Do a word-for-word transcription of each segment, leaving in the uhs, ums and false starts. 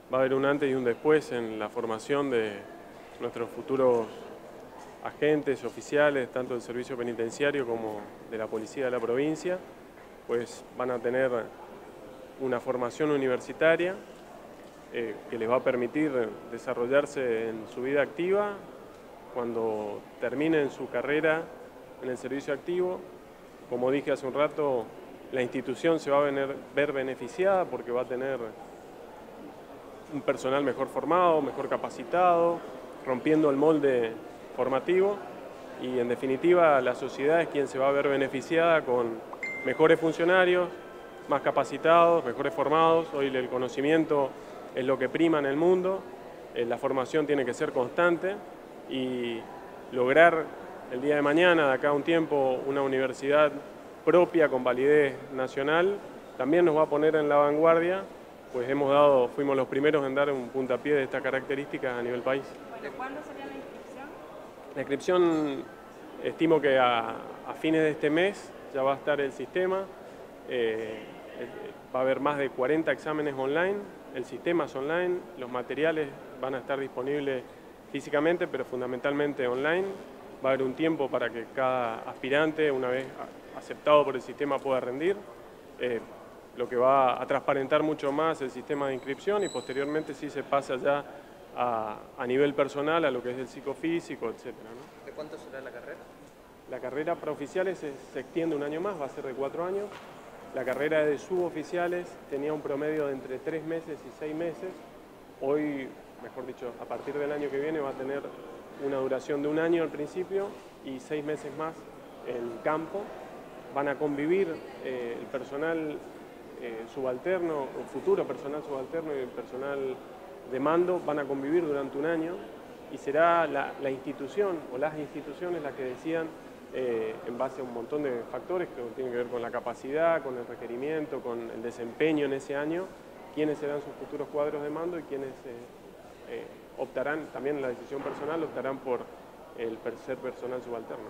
va a haber un antes y un después en la formación de nuestros futuros agentes, oficiales, tanto del servicio penitenciario como de la policía de la provincia, pues van a tener una formación universitaria eh, que les va a permitir desarrollarse en su vida activa cuando terminen su carrera en el servicio activo. Como dije hace un rato, la institución se va a vener, ver beneficiada porque va a tener un personal mejor formado, mejor capacitado, rompiendo el molde formativo, y en definitiva la sociedad es quien se va a ver beneficiada con mejores funcionarios, más capacitados, mejores formados. Hoy el conocimiento es lo que prima en el mundo, la formación tiene que ser constante y lograr el día de mañana, de acá a un tiempo, una universidad propia con validez nacional, también nos va a poner en la vanguardia, pues hemos dado, fuimos los primeros en dar un puntapié de estas características a nivel país. Bueno, ¿cuándo sería la inscripción? La inscripción, estimo que a, a fines de este mes ya va a estar el sistema, eh, va a haber más de cuarenta exámenes online, el sistema es online, los materiales van a estar disponibles físicamente, pero fundamentalmente online. Va a haber un tiempo para que cada aspirante, una vez aceptado por el sistema, pueda rendir, eh, lo que va a transparentar mucho más el sistema de inscripción, y posteriormente sí se pasa ya a, a nivel personal a lo que es el psicofísico, etcétera, ¿no? ¿De cuánto será la carrera? La carrera para oficiales se, se extiende un año más, va a ser de cuatro años. La carrera de suboficiales tenía un promedio de entre tres meses y seis meses. Hoy, mejor dicho, a partir del año que viene va a tener una duración de un año al principio y seis meses más en campo. Van a convivir eh, el personal eh, subalterno, o futuro personal subalterno y el personal de mando, van a convivir durante un año, y será la, la institución o las instituciones las que decidan eh, en base a un montón de factores que tienen que ver con la capacidad, con el requerimiento, con el desempeño en ese año, quiénes serán sus futuros cuadros de mando y quiénes eh, eh, optarán, también en la decisión personal, optarán por el ser personal subalterno.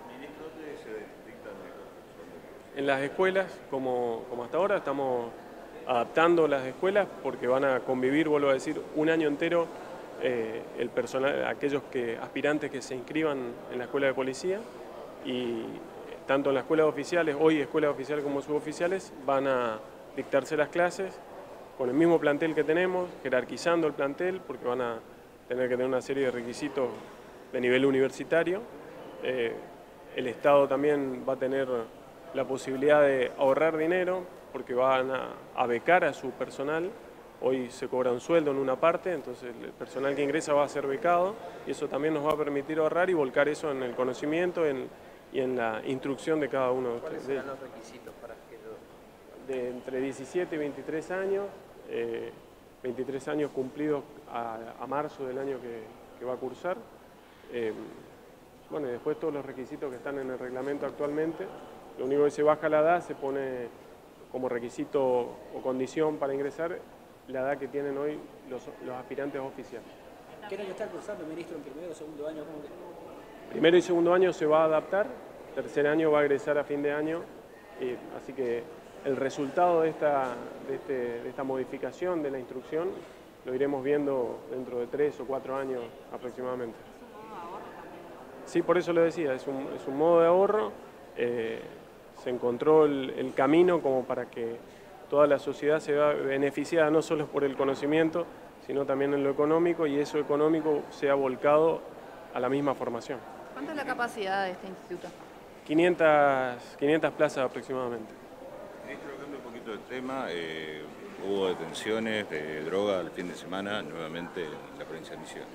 En las escuelas, como, como hasta ahora, estamos adaptando las escuelas porque van a convivir, vuelvo a decir, un año entero eh, el personal, aquellos que, aspirantes que se inscriban en la escuela de policía, y tanto en las escuelas oficiales, hoy escuelas oficiales como suboficiales, van a dictarse las clases con el mismo plantel que tenemos, jerarquizando el plantel porque van a tener que tener una serie de requisitos de nivel universitario. Eh, el Estado también va a tener la posibilidad de ahorrar dinero porque van a, a becar a su personal. Hoy se cobra un sueldo en una parte, entonces el personal que ingresa va a ser becado, y eso también nos va a permitir ahorrar y volcar eso en el conocimiento en, y en la instrucción de cada uno de ustedes. ¿Cuáles serán los requisitos para que lo... De entre diecisiete y veintitrés años, eh, veintitrés años cumplidos a, a marzo del año que, que va a cursar. Eh, bueno, y después todos los requisitos que están en el reglamento actualmente. Lo único que se baja la edad, se pone como requisito o condición para ingresar la edad que tienen hoy los, los aspirantes oficiales. ¿Qué año está cursando, ministro, en primero o segundo año? ¿Cómo que... Primero y segundo año se va a adaptar, tercer año va a egresar a fin de año, eh, así que el resultado de esta, de, este, de esta modificación de la instrucción lo iremos viendo dentro de tres o cuatro años aproximadamente. ¿Es un modo de ahorro también? Sí, por eso lo decía, es un, es un modo de ahorro. Eh, se encontró el, el camino como para que toda la sociedad se vea beneficiada no solo por el conocimiento, sino también en lo económico, y eso económico sea volcado a la misma formación. ¿Cuánta es la capacidad de este instituto? quinientas, quinientas plazas aproximadamente. Ministro, cambiando un poquito de tema, eh, hubo detenciones de droga el fin de semana nuevamente en la provincia de Misiones.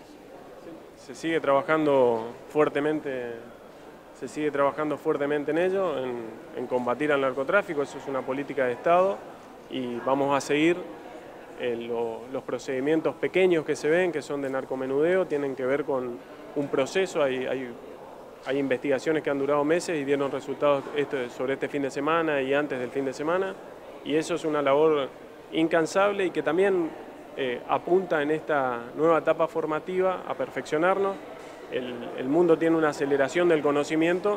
Se sigue trabajando fuertemente, se sigue trabajando fuertemente en ello, en, en combatir al narcotráfico. Eso es una política de Estado, y vamos a seguir. Eh, lo, los procedimientos pequeños que se ven, que son de narcomenudeo, tienen que ver con un proceso. Hay, hay, hay investigaciones que han durado meses y dieron resultados este, sobre este fin de semana y antes del fin de semana, y eso es una labor incansable y que también eh, apunta en esta nueva etapa formativa a perfeccionarnos. El, el mundo tiene una aceleración del conocimiento,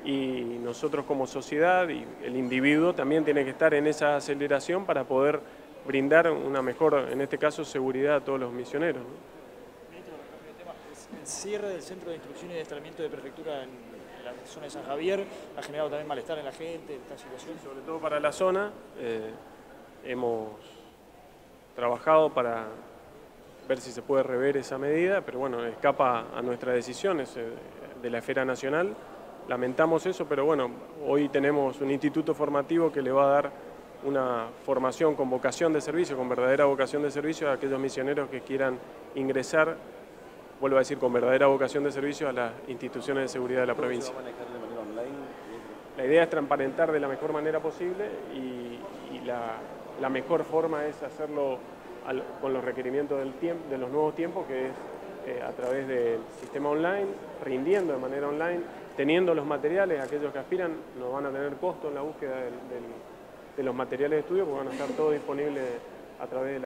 y nosotros como sociedad y el individuo también tiene que estar en esa aceleración para poder brindar una mejor, en este caso, seguridad a todos los misioneros, ¿no? Ministro, cambio de tema. El cierre del centro de instrucción y de adiestramiento de prefectura en la zona de San Javier ha generado también malestar en la gente, esta situación. Sobre todo para la zona, eh, hemos trabajado para ver si se puede rever esa medida, pero bueno, escapa a nuestras decisiones eh, de la esfera nacional. Lamentamos eso, pero bueno, hoy tenemos un instituto formativo que le va a dar una formación con vocación de servicio, con verdadera vocación de servicio a aquellos misioneros que quieran ingresar, vuelvo a decir, con verdadera vocación de servicio a las instituciones de seguridad de la provincia. ¿Se va a manejar de manera online? La idea es transparentar de la mejor manera posible y, y la, la mejor forma es hacerlo al, con los requerimientos del tiempo, de los nuevos tiempos, que es eh, a través del sistema online, rindiendo de manera online, teniendo los materiales. Aquellos que aspiran no van a tener costo en la búsqueda del, del, de los materiales de estudio, porque van a estar todos disponibles a través de la